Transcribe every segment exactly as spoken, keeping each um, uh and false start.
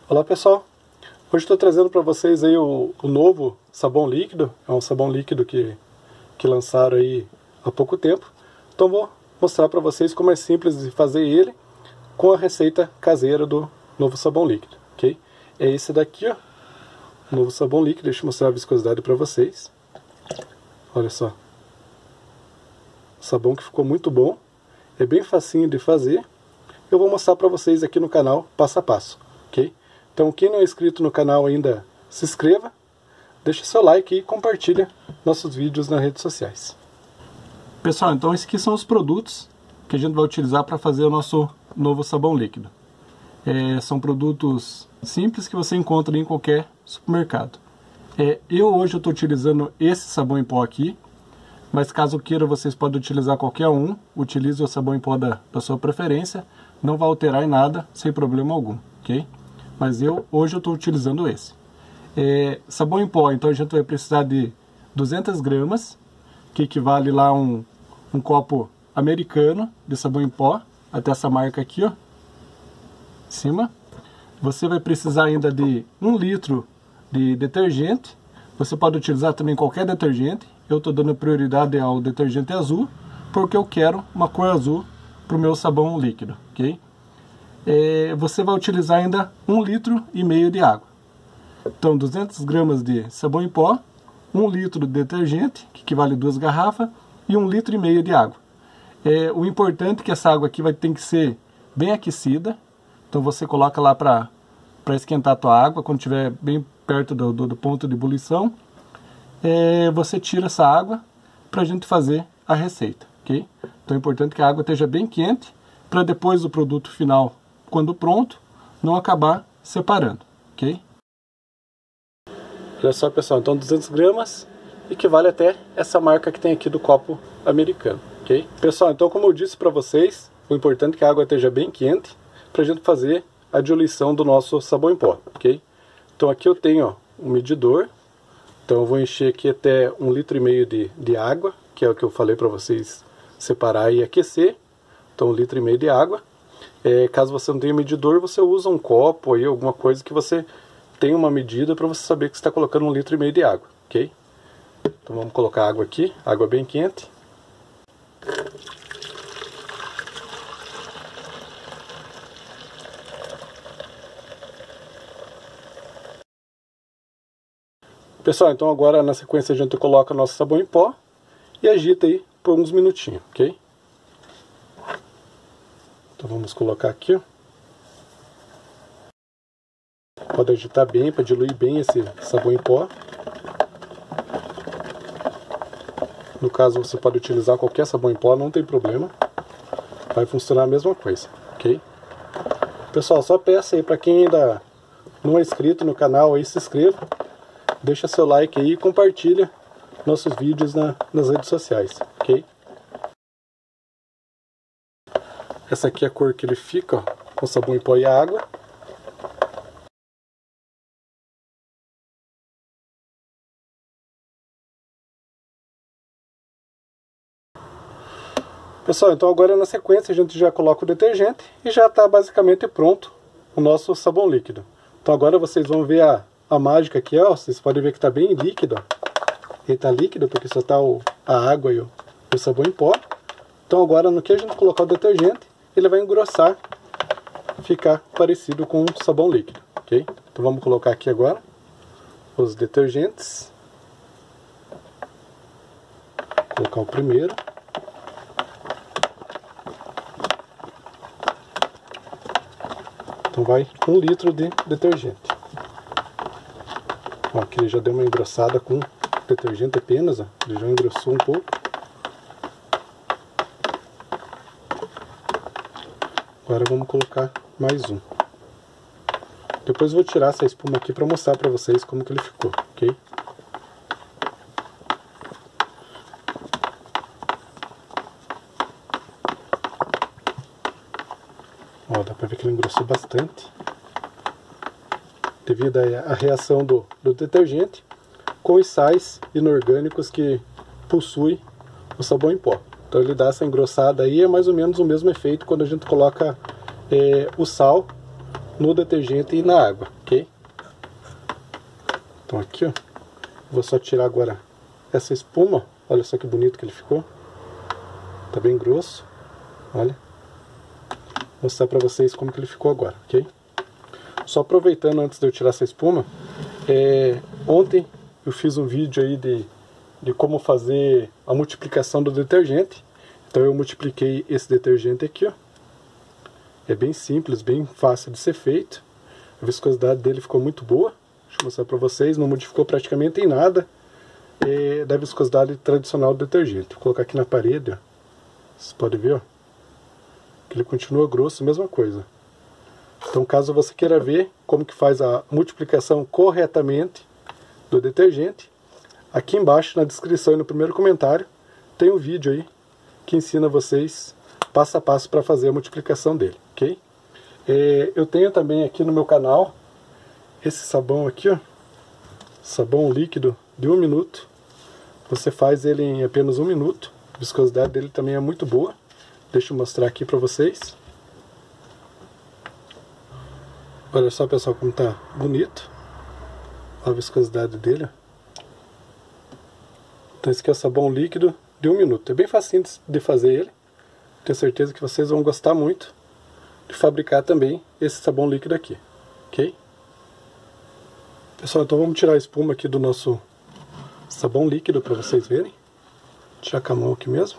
Olá pessoal, hoje estou trazendo para vocês aí o, o novo sabão líquido. É um sabão líquido que, que lançaram aí há pouco tempo. Então vou mostrar para vocês como é simples de fazer ele com a receita caseira do novo sabão líquido, ok? É esse daqui, ó, o novo sabão líquido. Deixa eu mostrar a viscosidade para vocês. Olha só, sabão que ficou muito bom, é bem facinho de fazer. Eu vou mostrar para vocês aqui no canal passo a passo, ok? Então quem não é inscrito no canal ainda, se inscreva, deixa seu like e compartilha nossos vídeos nas redes sociais. Pessoal, então esses aqui são os produtos que a gente vai utilizar para fazer o nosso novo sabão líquido. É, são produtos simples que você encontra em qualquer supermercado. É, eu hoje estou utilizando esse sabão em pó aqui, mas caso queira vocês podem utilizar qualquer um. Utilize o sabão em pó da, da sua preferência, não vai alterar em nada, sem problema algum, ok? Mas eu hoje eu estou utilizando esse. É, sabão em pó, então a gente vai precisar de duzentas gramas, que equivale lá a um, um copo americano de sabão em pó, até essa marca aqui, ó, em cima. Você vai precisar ainda de um litro de detergente. Você pode utilizar também qualquer detergente. Eu estou dando prioridade ao detergente azul, porque eu quero uma cor azul para o meu sabão líquido, ok? É, você vai utilizar ainda um litro e meio de água. Então, duzentas gramas de sabão em pó, um litro de detergente, que equivale a duas garrafas, e um litro e meio de água. É, o importante é que essa água aqui vai ter que ser bem aquecida. Então você coloca lá para para esquentar a tua água, quando estiver bem perto do, do, do ponto de ebulição. É, você tira essa água para a gente fazer a receita, ok? Então é importante que a água esteja bem quente, para depois o produto final, quando pronto, não acabar separando, ok? Olha só pessoal, então duzentas gramas equivale até essa marca que tem aqui do copo americano, ok? Pessoal, então como eu disse para vocês, o importante é que a água esteja bem quente para a gente fazer a diluição do nosso sabão em pó, ok? Então aqui eu tenho, ó, um medidor. Então eu vou encher aqui até um litro e meio de, de água, que é o que eu falei para vocês separar e aquecer. Então um litro e meio de água. É, caso você não tenha medidor, você usa um copo aí, alguma coisa que você tenha uma medida para você saber que você está colocando um litro e meio de água, ok? Então vamos colocar água aqui, água bem quente. Pessoal, então agora na sequência a gente coloca nosso sabão em pó e agita aí por uns minutinhos, ok? Então vamos colocar aqui, ó. Pode agitar bem para diluir bem esse sabão em pó. No caso você pode utilizar qualquer sabão em pó, não tem problema. Vai funcionar a mesma coisa, ok? Pessoal, só peço aí para quem ainda não é inscrito no canal, aí se inscreva. Deixa seu like aí e compartilha nossos vídeos na, nas redes sociais, ok? Essa aqui é a cor que ele fica, ó, com o sabão em pó e a água. Pessoal, então agora na sequência a gente já coloca o detergente e já está basicamente pronto o nosso sabão líquido. Então agora vocês vão ver a, a mágica aqui, ó. Vocês podem ver que está bem líquido, ó. Ele está líquido porque só está a água e o, o sabão em pó. Então agora no que a gente colocar o detergente, ele vai engrossar, ficar parecido com um sabão líquido, ok? Então vamos colocar aqui agora os detergentes. Vou colocar o primeiro. Então vai um litro de detergente. Ó, aqui ele já deu uma engrossada com detergente apenas, ó. Ele já engrossou um pouco. Agora vamos colocar mais um. Depois eu vou tirar essa espuma aqui para mostrar para vocês como que ele ficou, ok? Ó, dá para ver que ele engrossou bastante, devido à reação do, do detergente com os sais inorgânicos que possui o sabão em pó. Então ele dá essa engrossada aí, é mais ou menos o mesmo efeito quando a gente coloca é, o sal no detergente e na água, Então aqui, ó, vou só tirar agora essa espuma. Olha só que bonito que ele ficou. Tá bem grosso. Olha. Vou mostrar pra vocês como que ele ficou agora, ok? Só aproveitando antes de eu tirar essa espuma, é, ontem eu fiz um vídeo aí de, de como fazer a multiplicação do detergente. Então eu multipliquei esse detergente aqui, ó. É bem simples, bem fácil de ser feito. A viscosidade dele ficou muito boa. Deixa eu mostrar pra vocês, não modificou praticamente em nada é, da viscosidade tradicional do detergente. Vou colocar aqui na parede, ó. Vocês podem ver, ó, que ele continua grosso, mesma coisa. Então, caso você queira ver como que faz a multiplicação corretamente do detergente, aqui embaixo na descrição e no primeiro comentário tem um vídeo aí que ensina vocês passo a passo para fazer a multiplicação dele, ok? É, eu tenho também aqui no meu canal esse sabão aqui, ó, sabão líquido de um minuto. Você faz ele em apenas um minuto. A viscosidade dele também é muito boa. Deixa eu mostrar aqui para vocês. Olha só, pessoal, como tá bonito. Olha a viscosidade dele. Então esse aqui é o sabão líquido de um minuto. É bem facinho de fazer ele. Tenho certeza que vocês vão gostar muito de fabricar também esse sabão líquido aqui, ok? Pessoal, então vamos tirar a espuma aqui do nosso sabão líquido para vocês verem. Tirar com a mão aqui mesmo.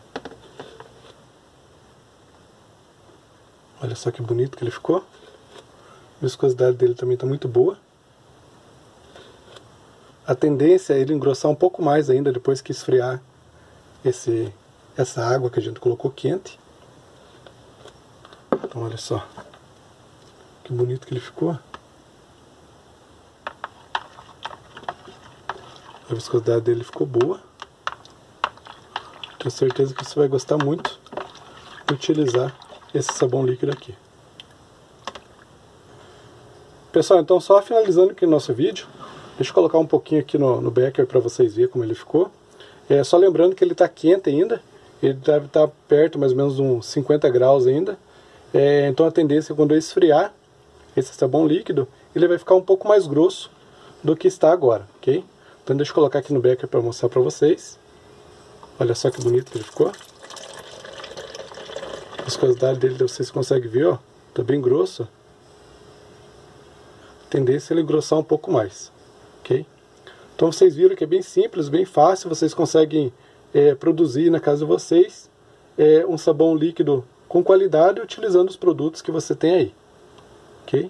Olha só que bonito que ele ficou. A viscosidade dele também está muito boa. A tendência é ele engrossar um pouco mais ainda depois que esfriar esse, essa água que a gente colocou quente. Então olha só que bonito que ele ficou. A viscosidade dele ficou boa. Tenho certeza que você vai gostar muito de utilizar esse sabão líquido aqui. Pessoal, então só finalizando aqui o nosso vídeo, deixa eu colocar um pouquinho aqui no, no becker para vocês verem como ele ficou. É, só lembrando que ele está quente ainda, ele deve estar perto mais ou menos de uns cinquenta graus ainda. É, então a tendência é quando eu esfriar esse sabão líquido, ele vai ficar um pouco mais grosso do que está agora, ok? Então deixa eu colocar aqui no becker para mostrar para vocês. Olha só que bonito que ele ficou. A viscosidade dele, vocês conseguem ver, ó, tá bem grosso. A tendência é ele engrossar um pouco mais, ok? Então vocês viram que é bem simples, bem fácil. Vocês conseguem é, produzir na casa de vocês é, um sabão líquido com qualidade utilizando os produtos que você tem aí, ok?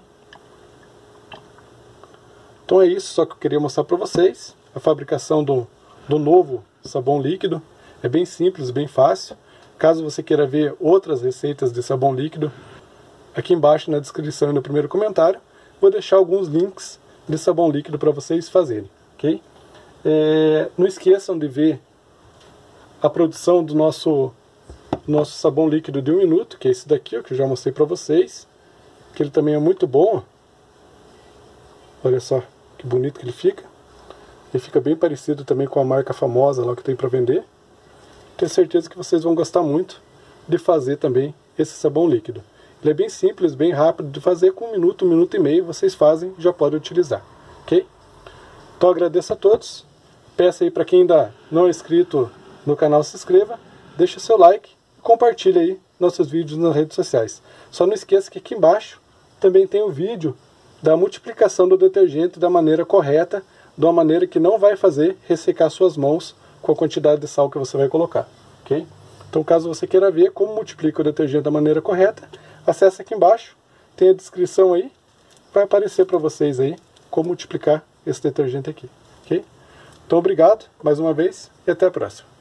Então é isso, só que eu queria mostrar para vocês a fabricação do, do novo sabão líquido. É bem simples, bem fácil. Caso você queira ver outras receitas de sabão líquido, aqui embaixo na descrição e no primeiro comentário, vou deixar alguns links de sabão líquido para vocês fazerem, ok? É, não esqueçam de ver a produção do nosso, nosso sabão líquido de um minuto, que é esse daqui, ó, que eu já mostrei para vocês, que ele também é muito bom. Olha só que bonito que ele fica. Ele fica bem parecido também com a marca famosa lá que tem para vender. Tenho certeza que vocês vão gostar muito de fazer também esse sabão líquido. Ele é bem simples, bem rápido de fazer, com um minuto, um minuto e meio vocês fazem e já podem utilizar, ok? Então agradeço a todos. Peço aí para quem ainda não é inscrito no canal, se inscreva, deixa seu like e compartilhe aí nossos vídeos nas redes sociais. Só não esqueça que aqui embaixo também tem o vídeo da multiplicação do detergente da maneira correta, de uma maneira que não vai fazer ressecar suas mãos com a quantidade de sal que você vai colocar, ok? Então caso você queira ver como multiplica o detergente da maneira correta, acesse aqui embaixo, tem a descrição aí, vai aparecer para vocês aí como multiplicar esse detergente aqui, ok? Então obrigado mais uma vez e até a próxima.